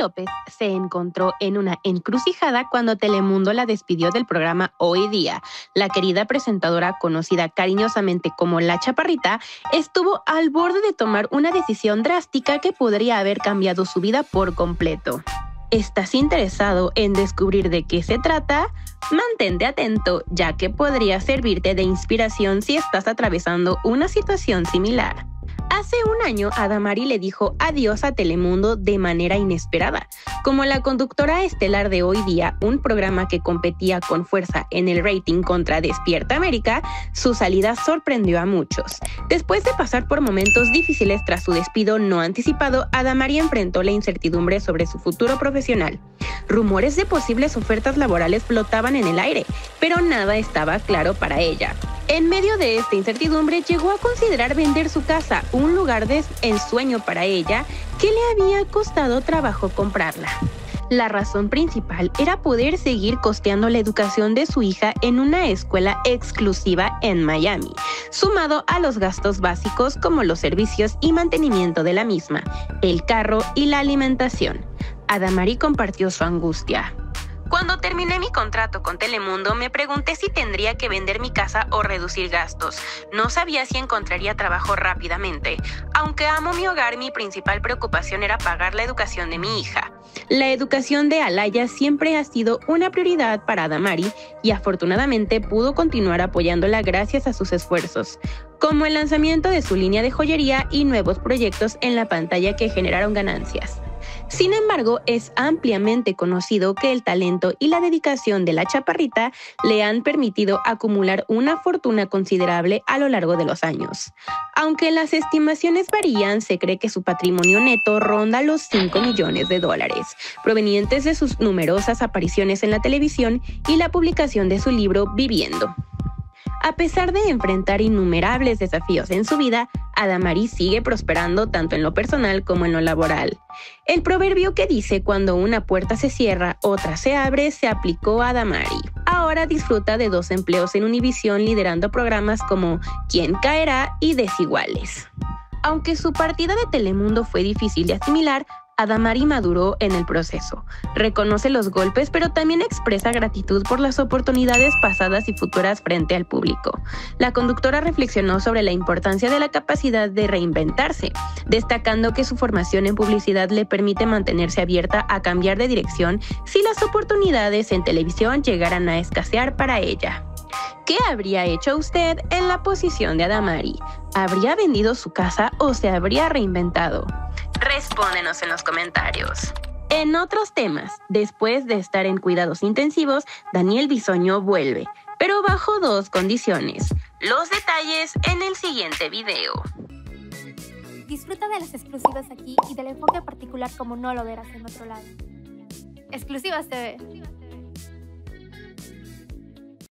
López se encontró en una encrucijada cuando Telemundo la despidió del programa Hoy Día. La querida presentadora, conocida cariñosamente como La Chaparrita, estuvo al borde de tomar una decisión drástica que podría haber cambiado su vida por completo. ¿Estás interesado en descubrir de qué se trata? Mantente atento, ya que podría servirte de inspiración si estás atravesando una situación similar. Hace un año, Adamari le dijo adiós a Telemundo de manera inesperada. Como la conductora estelar de Hoy Día, un programa que competía con fuerza en el rating contra Despierta América, su salida sorprendió a muchos. Después de pasar por momentos difíciles tras su despido no anticipado, Adamari enfrentó la incertidumbre sobre su futuro profesional. Rumores de posibles ofertas laborales flotaban en el aire, pero nada estaba claro para ella. En medio de esta incertidumbre, llegó a considerar vender su casa, un lugar de ensueño para ella que le había costado trabajo comprarla. La razón principal era poder seguir costeando la educación de su hija en una escuela exclusiva en Miami, sumado a los gastos básicos como los servicios y mantenimiento de la misma, el carro y la alimentación. Adamari compartió su angustia. Cuando terminé mi contrato con Telemundo, me pregunté si tendría que vender mi casa o reducir gastos. No sabía si encontraría trabajo rápidamente. Aunque amo mi hogar, mi principal preocupación era pagar la educación de mi hija. La educación de Alaya siempre ha sido una prioridad para Adamari y afortunadamente pudo continuar apoyándola gracias a sus esfuerzos, como el lanzamiento de su línea de joyería y nuevos proyectos en la pantalla que generaron ganancias. Sin embargo, es ampliamente conocido que el talento y la dedicación de La Chaparrita le han permitido acumular una fortuna considerable a lo largo de los años. Aunque las estimaciones varían, se cree que su patrimonio neto ronda los $5 millones, provenientes de sus numerosas apariciones en la televisión y la publicación de su libro Viviendo. A pesar de enfrentar innumerables desafíos en su vida, Adamari sigue prosperando tanto en lo personal como en lo laboral. El proverbio que dice cuando una puerta se cierra, otra se abre, se aplicó a Adamari. Ahora disfruta de 2 empleos en Univisión liderando programas como ¿Quién caerá? Y Desiguales. Aunque su partida de Telemundo fue difícil de asimilar, Adamari maduró en el proceso. Reconoce los golpes, pero también expresa gratitud por las oportunidades pasadas y futuras frente al público. La conductora reflexionó sobre la importancia de la capacidad de reinventarse, destacando que su formación en publicidad le permite mantenerse abierta a cambiar de dirección si las oportunidades en televisión llegaran a escasear para ella. ¿Qué habría hecho usted en la posición de Adamari? ¿Habría vendido su casa o se habría reinventado? Respóndenos en los comentarios. En otros temas, después de estar en cuidados intensivos, Daniel Bisoño vuelve, pero bajo 2 condiciones. Los detalles en el siguiente video. Disfruta de las exclusivas aquí y del enfoque particular como no lo verás en otro lado. Exclusivas TV.